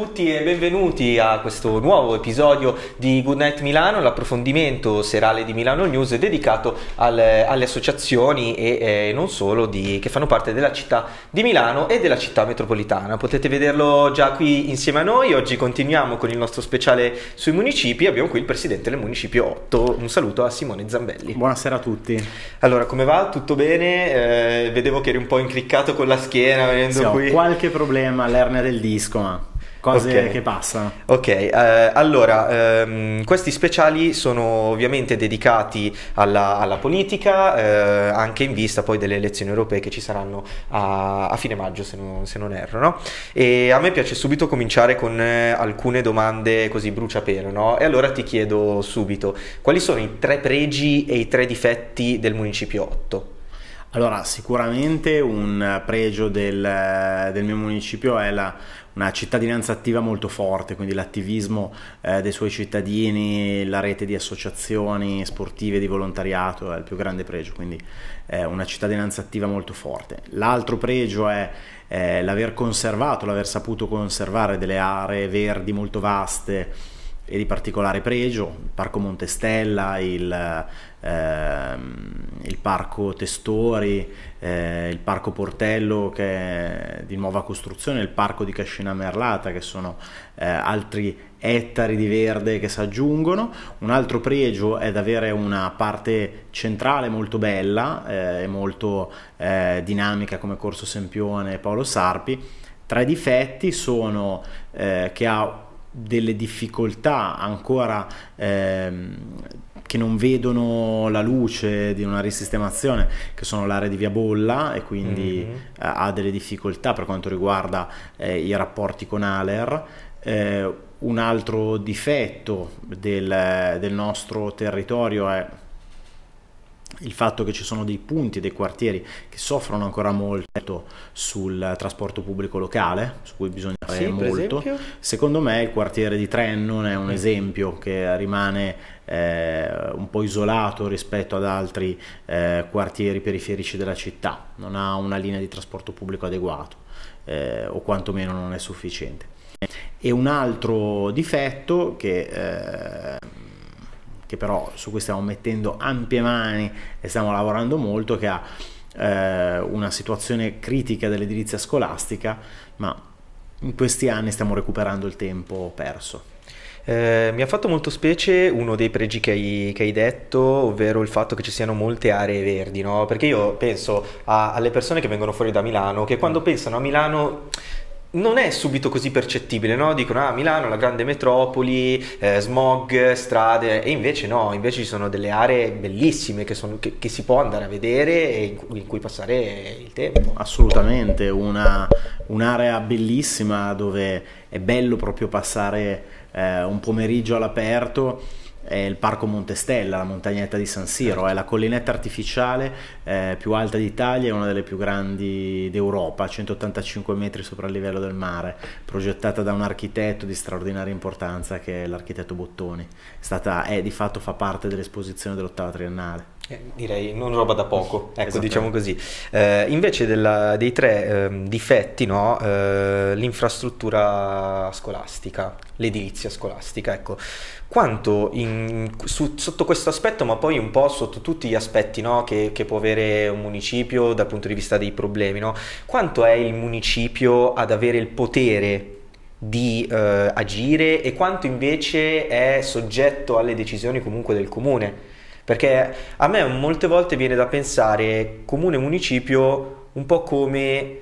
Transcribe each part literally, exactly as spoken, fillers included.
tutti e benvenuti a questo nuovo episodio di Good Night Milano, l'approfondimento serale di Milano News dedicato al, alle associazioni e eh, non solo di, che fanno parte della città di Milano e della città metropolitana. Potete vederlo già qui insieme a noi. Oggi continuiamo con il nostro speciale sui municipi. Abbiamo qui il presidente del municipio otto. Un saluto a Simone Zambelli. Buonasera a tutti. Allora, come va? Tutto bene? Eh, vedevo che eri un po' incriccato con la schiena venendo sì, qui. Ho qualche problema all'ernia del disco, ma cose okay. che passano. Ok, eh, allora ehm, questi speciali sono ovviamente dedicati alla, alla politica, eh, anche in vista poi delle elezioni europee che ci saranno a, a fine maggio, se non, se non erro, no? E a me piace subito cominciare con eh, alcune domande così bruciapelo, no? E allora ti chiedo subito, quali sono i tre pregi e i tre difetti del municipio otto? Allora, sicuramente un pregio del, del mio municipio è la, una cittadinanza attiva molto forte, quindi l'attivismo eh, dei suoi cittadini, la rete di associazioni sportive, di volontariato è il più grande pregio, quindi eh, una cittadinanza attiva molto forte. L'altro pregio è eh, l'aver conservato, l'aver saputo conservare delle aree verdi molto vaste e di particolare pregio, il Parco Montestella, il, ehm, il Parco Testori, eh, il Parco Portello che è di nuova costruzione, il Parco di Cascina Merlata, che sono eh, altri ettari di verde che si aggiungono. Un altro pregio è di avere una parte centrale molto bella e eh, molto eh, dinamica come Corso Sempione e Paolo Sarpi. Tra i difetti sono eh, che ha delle difficoltà ancora ehm, che non vedono la luce di una risistemazione, che sono l'area di Via Bolla, e quindi mm-hmm. eh, ha delle difficoltà per quanto riguarda eh, i rapporti con Aler. Eh, un altro difetto del, del nostro territorio è il fatto che ci sono dei punti, dei quartieri che soffrono ancora molto sul trasporto pubblico locale, su cui bisogna fare sì, molto. Secondo me il quartiere di Trennon è un esempio che rimane eh, un po' isolato rispetto ad altri eh, quartieri periferici della città, non ha una linea di trasporto pubblico adeguato eh, o quantomeno non è sufficiente. E un altro difetto che eh, che però su cui stiamo mettendo ampie mani e stiamo lavorando molto, che ha eh, una situazione critica dell'edilizia scolastica, ma in questi anni stiamo recuperando il tempo perso. Eh, mi ha fatto molto specie uno dei pregi che hai, che hai detto, ovvero il fatto che ci siano molte aree verdi, no? Perché io penso a, alle persone che vengono fuori da Milano, che quando pensano a Milano non è subito così percettibile, no? Dicono, ah, Milano è la grande metropoli, eh, smog, strade, e invece no, invece ci sono delle aree bellissime che, sono, che, che si può andare a vedere e in, in cui passare il tempo. Assolutamente, una, un'area bellissima dove è bello proprio passare eh, un pomeriggio all'aperto. È il Parco Montestella, la montagnetta di San Siro, è la collinetta artificiale eh, più alta d'Italia e una delle più grandi d'Europa, centottantacinque metri sopra il livello del mare, progettata da un architetto di straordinaria importanza che è l'architetto Bottoni. È stata, è, di fatto fa parte dell'esposizione dell'ottava triennale. Eh, direi non roba da poco, ecco, diciamo così. Eh, invece della, dei tre eh, difetti, no? Eh, l'infrastruttura scolastica, l'edilizia scolastica, ecco. Quanto in, su, sotto questo aspetto, ma poi un po' sotto tutti gli aspetti, no, che, che può avere un municipio dal punto di vista dei problemi, no? Quanto è il municipio ad avere il potere di eh, agire e quanto invece è soggetto alle decisioni comunque del comune? Perché a me molte volte viene da pensare comune e municipio un po' come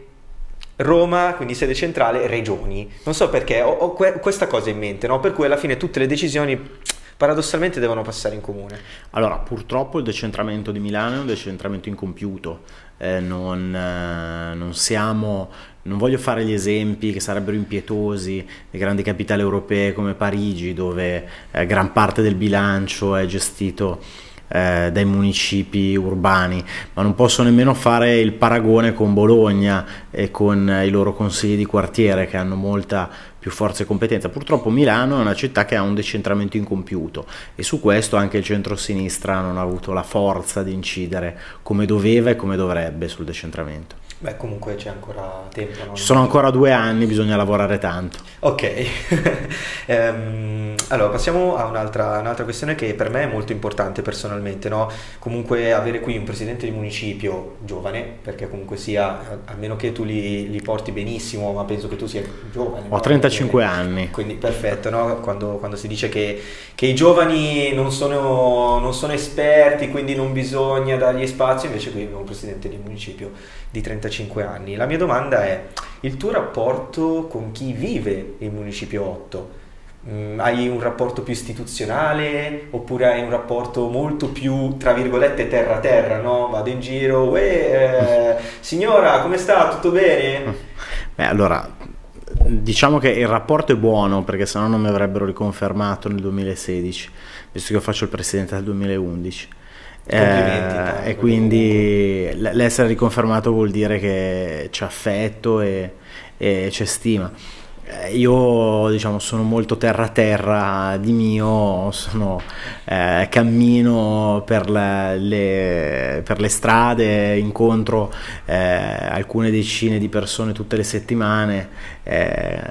Roma, quindi sede centrale, regioni. Non so perché, ho, ho que- questa cosa in mente, no? Per cui alla fine tutte le decisioni paradossalmente devono passare in comune. Allora, purtroppo il decentramento di Milano è un decentramento incompiuto. Eh, non, eh, non siamo, non voglio fare gli esempi che sarebbero impietosi di grandi capitali europee come Parigi, dove eh, gran parte del bilancio è gestito Eh, dai municipi urbani, ma non posso nemmeno fare il paragone con Bologna e con eh, i loro consigli di quartiere, che hanno molta più forza e competenza. Purtroppo Milano è una città che ha un decentramento incompiuto e su questo anche il centro-sinistra non ha avuto la forza di incidere come doveva e come dovrebbe sul decentramento. Beh, comunque c'è ancora tempo, no? Ci sono ancora due anni, bisogna lavorare tanto. Ok, ehm, allora passiamo a un'altra, un'altra questione che per me è molto importante personalmente, no? Comunque avere qui un presidente di municipio giovane, perché comunque sia, a meno che tu li, li porti benissimo, ma penso che tu sia giovane. Ho no? trentacinque Perché, anni. quindi perfetto, no? Quando, quando si dice che, che i giovani non sono, non sono esperti, quindi non bisogna dargli spazio, invece qui abbiamo un presidente di municipio di trentacinque anni. La mia domanda è: il tuo rapporto con chi vive il municipio otto? Mm, hai un rapporto più istituzionale oppure hai un rapporto molto più, tra virgolette, terra-terra, no? Vado in giro, uè, eh, signora, come sta? Tutto bene? Beh, allora, diciamo che il rapporto è buono, perché sennò non mi avrebbero riconfermato nel duemilasedici, visto che io faccio il presidente dal duemilaundici. Complimenti, eh, e quindi l'essere riconfermato vuol dire che c'è affetto e, e c'è stima. Io, diciamo, sono molto terra terra di mio, sono, eh, cammino per le, le, per le strade, incontro eh, alcune decine di persone tutte le settimane. eh,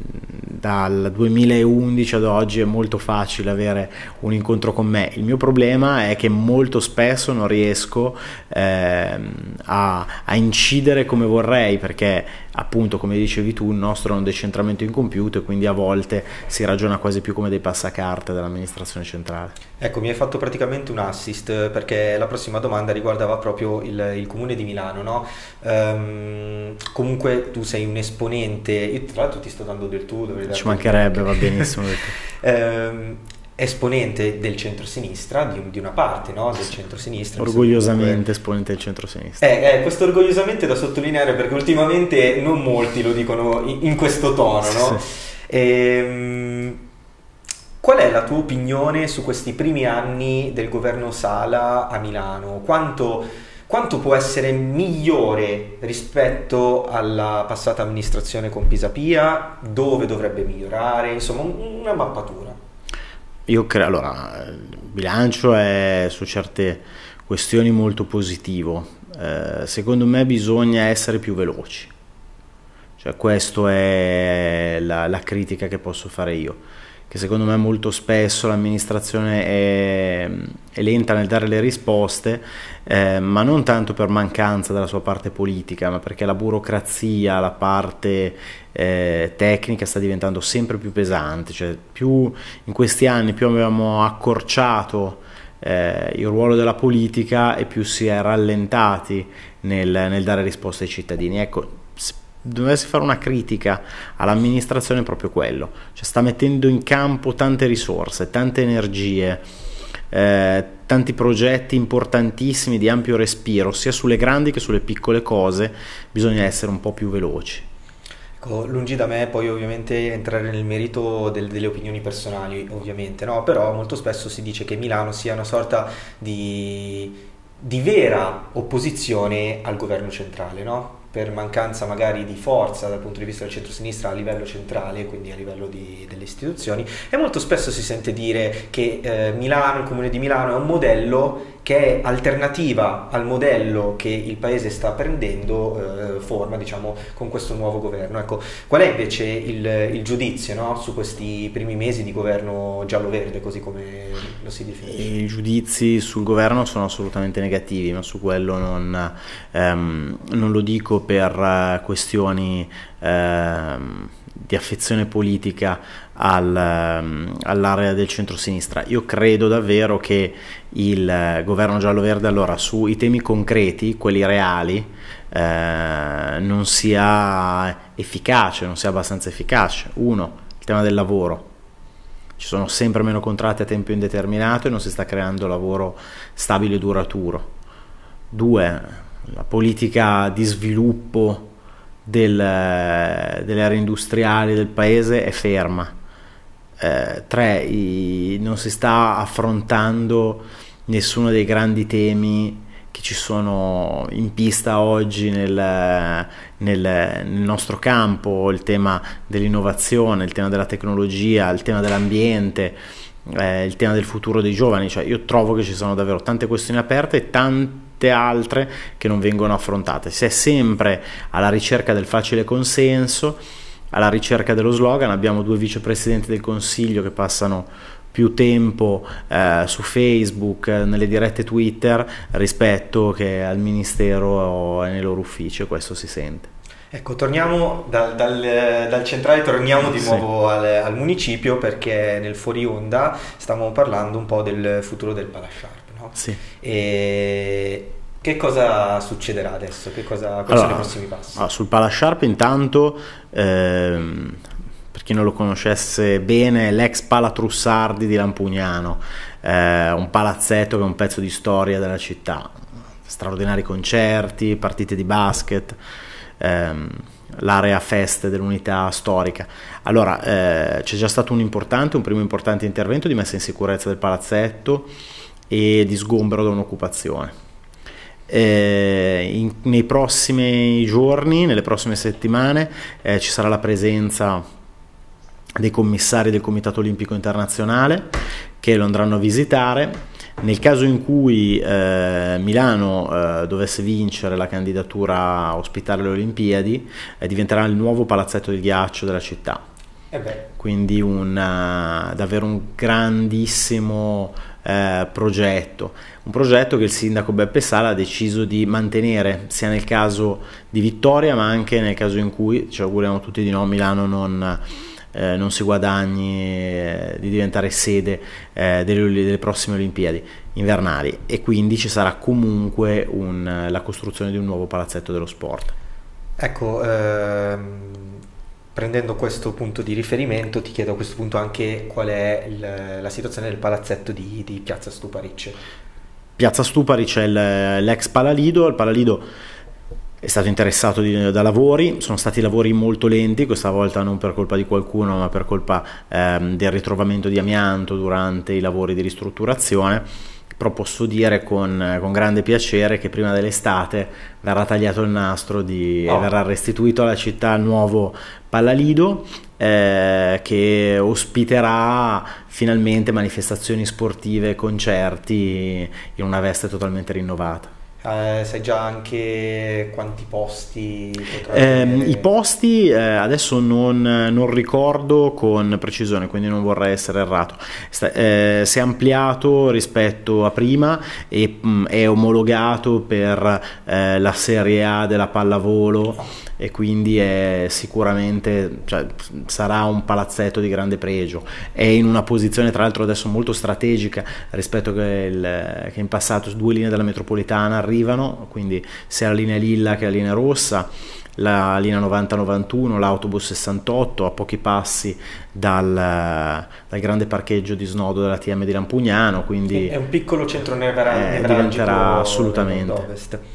dal duemilaundici ad oggi è molto facile avere un incontro con me. Il mio problema è che molto spesso non riesco eh, a, a incidere come vorrei, perché appunto, come dicevi tu, il nostro è un decentramento incompiuto e quindi a volte si ragiona quasi più come dei passacarte dell'amministrazione centrale. Ecco, mi hai fatto praticamente un assist, perché la prossima domanda riguardava proprio il, il comune di Milano, no? Um, comunque tu sei un esponente, io tra l'altro ti sto dando del tu, dovrei Ci mancherebbe, va benissimo. um, esponente del centrosinistra, di, di una parte, no? Del centrosinistra. Orgogliosamente comunque... esponente del centrosinistra. Eh, eh, questo orgogliosamente da sottolineare, perché ultimamente non molti lo dicono in, in questo tono, no? Sì. E, qual è la tua opinione su questi primi anni del governo Sala a Milano? Quanto, quanto può essere migliore rispetto alla passata amministrazione con Pisapia? Dove dovrebbe migliorare? Insomma, una mappatura. Io credo, allora, il bilancio è su certe questioni molto positivo. Eh, secondo me bisogna essere più veloci. Cioè, questa è la, la critica che posso fare io, che secondo me molto spesso l'amministrazione è, è lenta nel dare le risposte, eh, ma non tanto per mancanza della sua parte politica, ma perché la burocrazia, la parte eh, tecnica sta diventando sempre più pesante. Cioè, più in questi anni più abbiamo accorciato eh, il ruolo della politica e più si è rallentati nel, nel dare risposte ai cittadini. Ecco, dovessi fare una critica all'amministrazione è proprio quello, cioè sta mettendo in campo tante risorse, tante energie, eh, tanti progetti importantissimi di ampio respiro, sia sulle grandi che sulle piccole cose. Bisogna essere un po' più veloci. Ecco, lungi da me poi ovviamente entrare nel merito del, delle opinioni personali, ovviamente, no? Però molto spesso si dice che Milano sia una sorta di, di vera opposizione al governo centrale, no? Per mancanza magari di forza dal punto di vista del centro-sinistra a livello centrale, quindi a livello di, delle istituzioni, e molto spesso si sente dire che eh, Milano, il comune di Milano, è un modello che è alternativa al modello che il paese sta prendendo eh, forma, diciamo, con questo nuovo governo. Ecco, qual è invece il, il giudizio, no, su questi primi mesi di governo giallo-verde, così come lo si definisce? I giudizi sul governo sono assolutamente negativi, ma su quello non, ehm, non lo dico per questioni ehm, di affezione politica al, all'area del centro-sinistra. Io credo davvero che il governo giallo-verde, allora, sui temi concreti, quelli reali, eh, non sia efficace, non sia abbastanza efficace. Uno, il tema del lavoro. Ci sono sempre meno contratti a tempo indeterminato e non si sta creando lavoro stabile e duraturo. Due, la politica di sviluppo del, delle aree industriali del paese è ferma. Eh, tre, i, non si sta affrontando nessuno dei grandi temi che ci sono in pista oggi nel, nel, nel nostro campo: il tema dell'innovazione, il tema della tecnologia, il tema dell'ambiente. eh, il tema del futuro dei giovani. Cioè, io trovo che ci sono davvero tante questioni aperte e tante altre che non vengono affrontate. Si è sempre alla ricerca del facile consenso, alla ricerca dello slogan. Abbiamo due vicepresidenti del Consiglio che passano più tempo eh, su Facebook, nelle dirette Twitter, rispetto che al Ministero e nei loro uffici, e questo si sente. Ecco, torniamo dal, dal, dal centrale, torniamo di nuovo sì. al, al municipio, perché nel fuori onda stavamo parlando un po' del futuro del Palasciarp, no? Sì. E che cosa succederà adesso? Che cosa, quali allora, sono i prossimi passi? Allora, sul Palasciarp intanto, ehm, per chi non lo conoscesse bene, l'ex Pala Trussardi di Lampugnano, eh, un palazzetto che è un pezzo di storia della città, straordinari concerti, partite di basket, ehm, l'area feste dell'unità storica. Allora, eh, c'è già stato un importante, un primo importante intervento di messa in sicurezza del palazzetto e di sgombero da un'occupazione. Eh, in, nei prossimi giorni, nelle prossime settimane, eh, ci sarà la presenza dei commissari del Comitato Olimpico Internazionale che lo andranno a visitare. Nel caso in cui eh, Milano eh, dovesse vincere la candidatura a ospitare le Olimpiadi, eh, diventerà il nuovo palazzetto del ghiaccio della città. Eh beh. Quindi una, davvero un grandissimo eh, progetto, un progetto che il sindaco Beppe Sala ha deciso di mantenere sia nel caso di vittoria, ma anche nel caso in cui, ci auguriamo tutti di no, Milano non Eh, non si guadagni eh, di diventare sede eh, delle, delle prossime Olimpiadi invernali, e quindi ci sarà comunque un, la costruzione di un nuovo palazzetto dello sport. Ecco, ehm, prendendo questo punto di riferimento, ti chiedo a questo punto anche qual è il, la situazione del palazzetto di, di Piazza Stuparic. Piazza Stuparic è l'ex Palalido. Il Palalido è stato interessato di, da lavori, sono stati lavori molto lenti, questa volta non per colpa di qualcuno, ma per colpa ehm, del ritrovamento di amianto durante i lavori di ristrutturazione. Però posso dire con, con grande piacere che prima dell'estate verrà tagliato il nastro di, oh. e verrà restituito alla città il nuovo Palalido, eh, che ospiterà finalmente manifestazioni sportive e concerti in una veste totalmente rinnovata. Eh, sai già anche quanti posti eh, i posti eh, adesso non, non ricordo con precisione, quindi non vorrei essere errato. Sta, eh, si è ampliato rispetto a prima e mh, è omologato per eh, la Serie A della pallavolo, e quindi è sicuramente, cioè, sarà un palazzetto di grande pregio. È in una posizione tra l'altro adesso molto strategica rispetto che, il, che in passato due linee della metropolitana arrivano, quindi sia la linea Lilla che la linea Rossa, la linea novanta novantuno, l'autobus sessantotto, a pochi passi dal, dal grande parcheggio di snodo della T M di Lampugnano, quindi è un piccolo centro nevralgico, eh, diventerà assolutamente.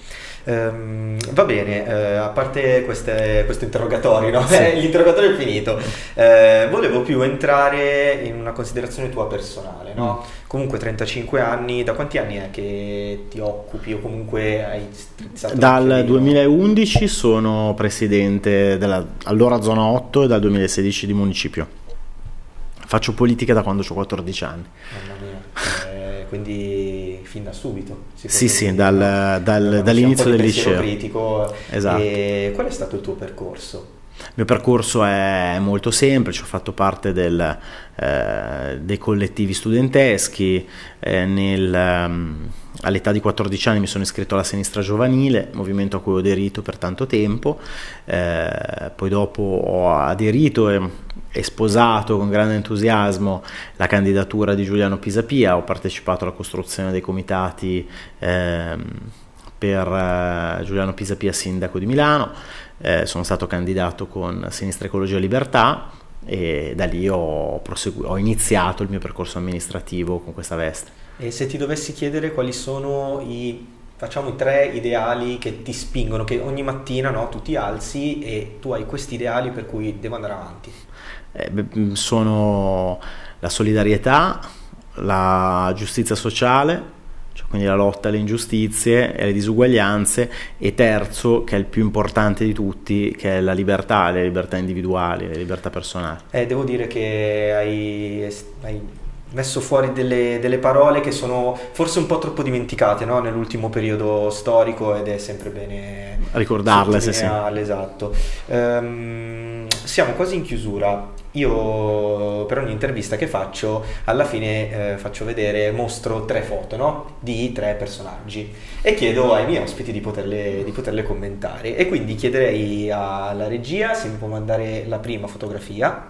Um, va bene, uh, a parte queste, questo interrogatorio, no? Sì. Eh, l'interrogatorio è finito. Uh, volevo più entrare in una considerazione tua personale, no? Mm. Comunque trentacinque anni, da quanti anni è che ti occupi o comunque hai strizzato? Dal duemilaundici sono presidente della allora zona otto e dal duemilasedici di municipio. Faccio politica da quando ho quattordici anni. Mamma mia. Quindi fin da subito. Sì, sì, dal, dal, dall'inizio del liceo. Critico. Esatto. E qual è stato il tuo percorso? Il mio percorso è molto semplice, ho fatto parte del, eh, dei collettivi studenteschi, eh, nel, um, all'età di quattordici anni mi sono iscritto alla Sinistra Giovanile, movimento a cui ho aderito per tanto tempo, eh, poi dopo ho aderito e, e sposato con grande entusiasmo la candidatura di Giuliano Pisapia, ho partecipato alla costruzione dei comitati eh, per eh, Giuliano Pisapia sindaco di Milano. Eh, sono stato candidato con Sinistra Ecologia e Libertà e da lì ho, prosegu- ho iniziato il mio percorso amministrativo con questa veste. E se ti dovessi chiedere quali sono i, facciamo, i tre ideali che ti spingono, che ogni mattina, no, tu ti alzi e tu hai questi ideali per cui devo andare avanti? Eh, beh, sono la solidarietà, la giustizia sociale, quindi la lotta alle ingiustizie e alle disuguaglianze, e terzo, che è il più importante di tutti, che è la libertà, le libertà individuali, le libertà personali. Eh, devo dire che hai, hai messo fuori delle, delle parole che sono forse un po' troppo dimenticate, no? Nell'ultimo periodo storico, ed è sempre bene ricordarle. Sì, sì. Esatto. Um, siamo quasi in chiusura. Io per ogni intervista che faccio alla fine eh, faccio vedere, mostro tre foto, no? Di tre personaggi e chiedo ai miei ospiti di poterle, di poterle commentare, e quindi chiederei alla regia se mi può mandare la prima fotografia.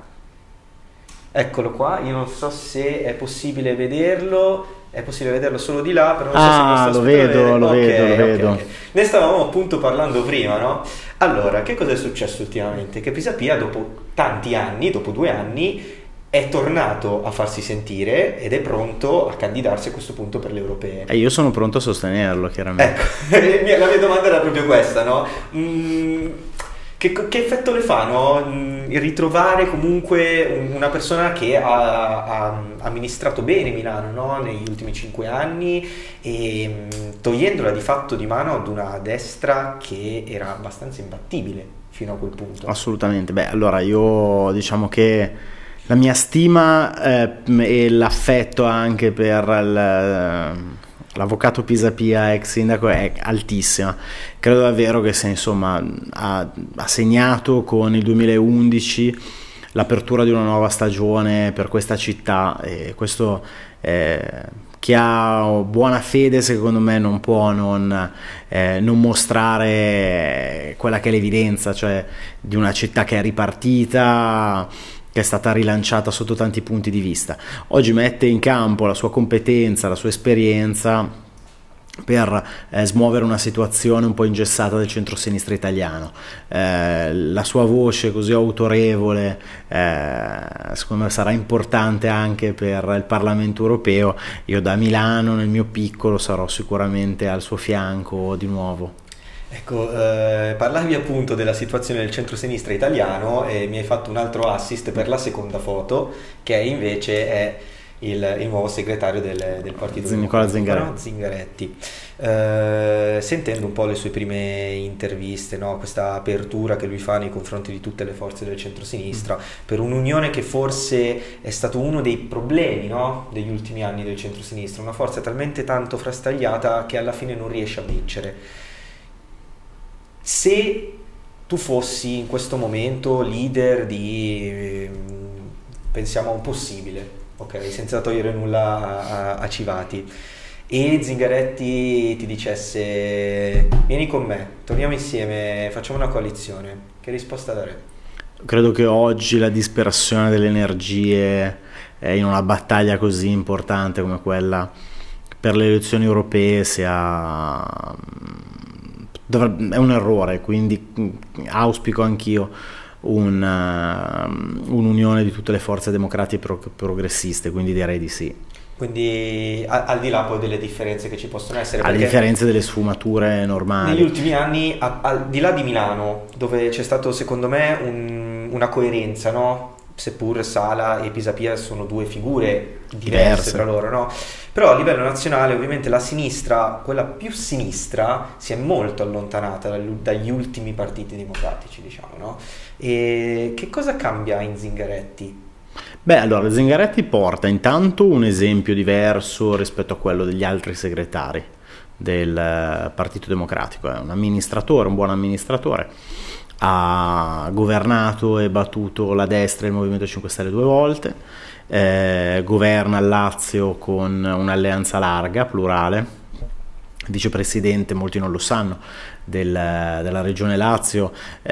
Eccolo qua, io non so se è possibile vederlo, è possibile vederlo solo di là, però non so ah, se lo vedo, lo okay, vedo, lo okay, vedo. Okay. Ne stavamo appunto parlando prima, no? Allora, che cosa è successo ultimamente? Che Pisapia, dopo tanti anni, dopo due anni, è tornato a farsi sentire ed è pronto a candidarsi a questo punto per le europee. E io sono pronto a sostenerlo, chiaramente. Ecco, la mia domanda era proprio questa, no? Mm, Che, che effetto le fa, no? Ritrovare comunque una persona che ha, ha amministrato bene Milano, no? Negli ultimi cinque anni, e togliendola di fatto di mano ad una destra che era abbastanza imbattibile fino a quel punto. Assolutamente. Beh, allora io diciamo che la mia stima eh, e l'affetto anche per il l'avvocato Pisapia, ex sindaco, è altissima. Credo davvero che se insomma ha, ha segnato con il duemilaundici l'apertura di una nuova stagione per questa città, e questo eh, chi ha buona fede secondo me non può non, eh, non mostrare quella che è l'evidenza, cioè di una città che è ripartita, che è stata rilanciata sotto tanti punti di vista. Oggi mette in campo la sua competenza, la sua esperienza per eh, smuovere una situazione un po' ingessata del centro-sinistra italiano. Eh, la sua voce così autorevole eh, secondo me sarà importante anche per il Parlamento europeo. Io da Milano, nel mio piccolo, sarò sicuramente al suo fianco di nuovo. Ecco, eh, parlavi appunto della situazione del centro-sinistra italiano e mi hai fatto un altro assist per la seconda foto, che invece è il, il nuovo segretario del, del partito Nicola Zingaretti. Zingaretti. Eh, sentendo un po' le sue prime interviste, no? Questa apertura che lui fa nei confronti di tutte le forze del centro-sinistra, mm. per un'unione che forse è stato uno dei problemi, no? Degli ultimi anni del centro-sinistra, una forza talmente tanto frastagliata che alla fine non riesce a vincere. Se tu fossi in questo momento leader di, pensiamo a un possibile, ok, senza togliere nulla a, a Civati, e Zingaretti ti dicesse vieni con me, torniamo insieme, facciamo una coalizione, che risposta darei? Credo che oggi la dispersione delle energie in una battaglia così importante come quella per le elezioni europee sia... è un errore, quindi auspico anch'io un, uh, un'unione di tutte le forze democratiche pro- progressiste, quindi direi di sì. Quindi a- al di là poi delle differenze che ci possono essere, alle differenze delle sfumature normali negli ultimi anni, a- al di là di Milano, dove c'è stato secondo me un, una coerenza, no? Seppur Sala e Pisapia sono due figure diverse, diverse tra loro, no? Però a livello nazionale ovviamente la sinistra, quella più sinistra, si è molto allontanata dagli ultimi partiti democratici, diciamo, no? E che cosa cambia in Zingaretti? Beh, allora Zingaretti porta intanto un esempio diverso rispetto a quello degli altri segretari del Partito Democratico. È un amministratore, un buon amministratore, ha governato e battuto la destra e il Movimento cinque Stelle due volte, eh, governa il Lazio con un'alleanza larga, plurale, vicepresidente, molti non lo sanno, del, della regione Lazio,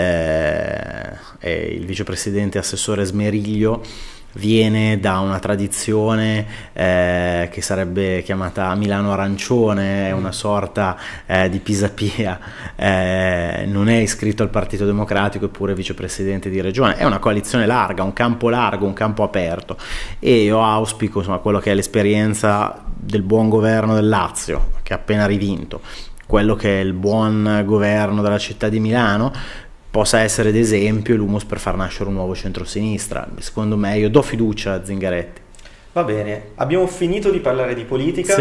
eh, è il vicepresidente assessore Smeriglio, viene da una tradizione eh, che sarebbe chiamata Milano Arancione, è una sorta eh, di Pisapia, eh, non è iscritto al Partito Democratico eppure vicepresidente di regione. È una coalizione larga, un campo largo, un campo aperto, e io auspico insomma quello che è l'esperienza del buon governo del Lazio, che ha appena rivinto, quello che è il buon governo della città di Milano, possa essere d'esempio l'humus per far nascere un nuovo centrosinistra. Secondo me, io do fiducia a Zingaretti. Va bene, abbiamo finito di parlare di politica, sì.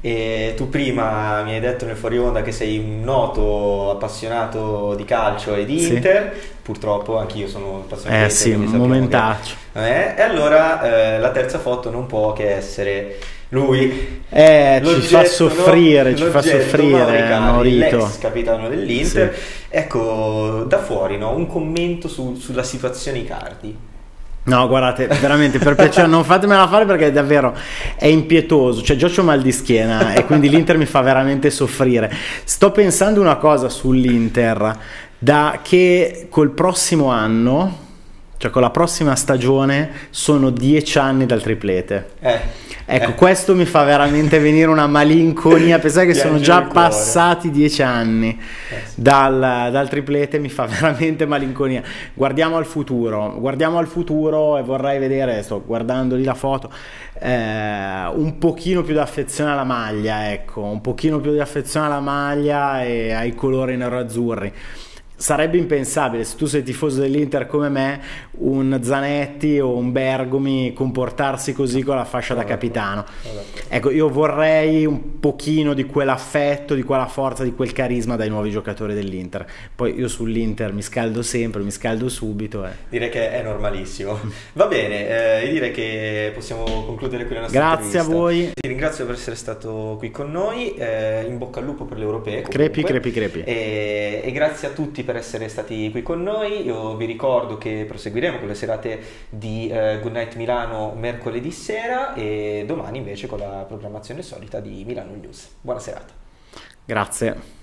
E tu prima mi hai detto nel fuori onda che sei un noto appassionato di calcio e di Inter, sì. Purtroppo anch'io sono appassionato eh di sì, Inter. un momentaccio. Che... Eh, e allora eh, la terza foto non può che essere lui. Eh, ci fa soffrire, no? ci fa soffrire Maurito, l'ex capitano dell'Inter. Sì. Ecco, da fuori, no? Un commento su, sulla situazione Icardi. No, guardate, veramente, per piacere, non fatemela fare perché davvero è impietoso. Cioè, io ho mal di schiena e quindi l'Inter mi fa veramente soffrire. Sto pensando una cosa sull'Inter, da che col prossimo anno, cioè con la prossima stagione, sono dieci anni dal triplete. Eh. Ecco, eh. questo mi fa veramente venire una malinconia, pensare che sono già passati dieci anni eh sì. dal, dal triplete, mi fa veramente malinconia. Guardiamo al futuro, guardiamo al futuro e vorrei vedere, sto guardando lì la foto, eh, un pochino più di affezione alla maglia, ecco, un pochino più di affezione alla maglia e ai colori nero-azzurri. Sarebbe impensabile, se tu sei tifoso dell'Inter come me, un Zanetti o un Bergomi comportarsi così con la fascia da capitano. Ecco, io vorrei un pochino di quell'affetto, di quella forza, di quel carisma dai nuovi giocatori dell'Inter. Poi io sull'Inter mi scaldo sempre, mi scaldo subito. Eh. Direi che è normalissimo. Va bene, eh, io direi che possiamo concludere qui la nostra Grazie intervista. a voi. Ti ringrazio per essere stato qui con noi, eh, in bocca al lupo per le europee. Crepi, crepi, crepi. E, e grazie a tutti per essere stati qui con noi. Io vi ricordo che proseguiremo con le serate di eh, Good Night Milano mercoledì sera e domani invece con la programmazione solita di Milano News. Buona serata. Grazie.